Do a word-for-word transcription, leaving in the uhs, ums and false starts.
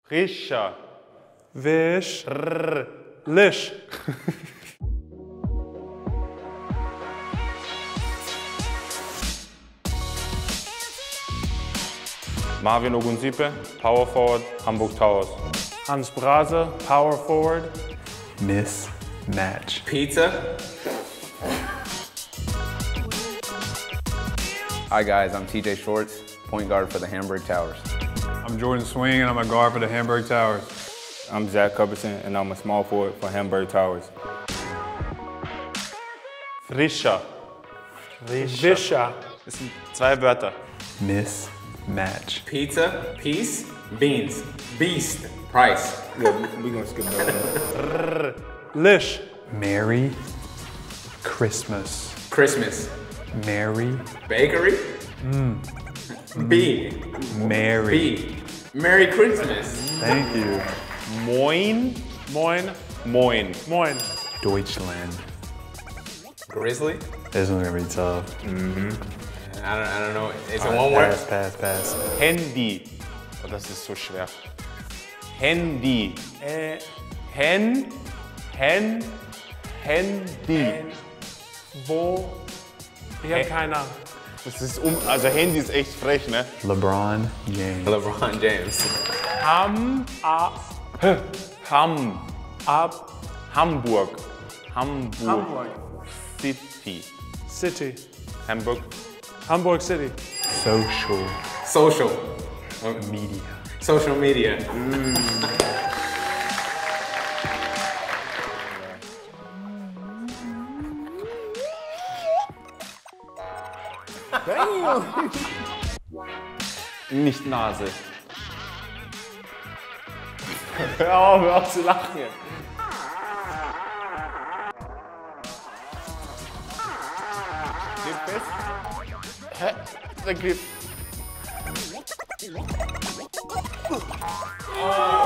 Frischer. Wish. Rrr. Lish. Marvin Ogunsipe, Power Forward, Hamburg Towers. Hans Brase, Power Forward. Mismatch. Pizza. Hi guys, I'm T J Shorts, point guard for the Hamburg Towers. I'm Jordan Swing and I'm a guard for the Hamburg Towers. I'm Zach Cuberson and I'm a small forward for Hamburg Towers. Frischer. Wischer. Das sind zwei Wörter. Mismatch. Pizza. Peace. Beans. Beast. Price. Yeah, we're gonna skip that one. Lish. Merry Christmas. Christmas. Merry. Bakery. Mm. B. Merry. B. Merry Christmas. Thank you. Moin. Moin. Moin. Moin. Deutschland. Grizzly. This one's gonna be tough. Mm-hmm. I don't, I don't know. Is it Right, one word? pass, pass, pass. Handy. Oh, das ist so schwer. Handy. Äh, Hen. Hen. Handy. wo? Ich hab keine Ahnung. Das ist um, also Handy ist echt frech, ne? LeBron James. LeBron James. Ham. A, Ham. ab, Hamburg. Hamburg. Hamburg. City. City. Hamburg. Hamburg City. Social Social. media. Social media. Nicht Nase. Hör auf, hör auf zu lachen jetzt. Geht fest. Hä? Der Grip. Oh.